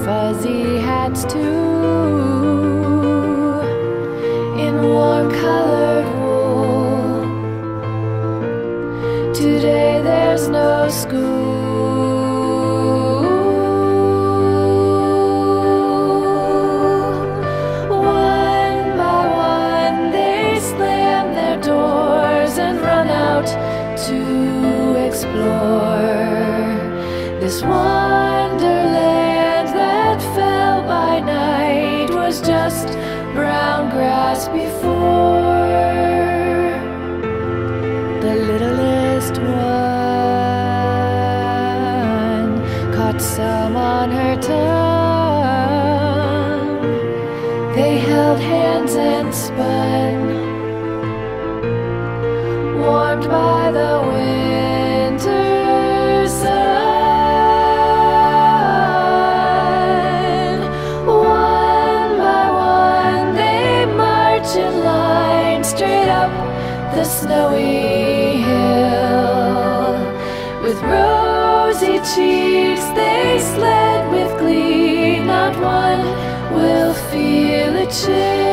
fuzzy hats too, in warm-colored wool. Today there's no school. One by one they slam their doors and run out to explore this wonderland that fell by night was just brown grass before. The littlest one caught some on her tongue. They held hands and spun, warmed by the winter sun. One by one they march in line straight up the snowy hill. With rosy cheeks they sled with glee. Not one will feel a chill.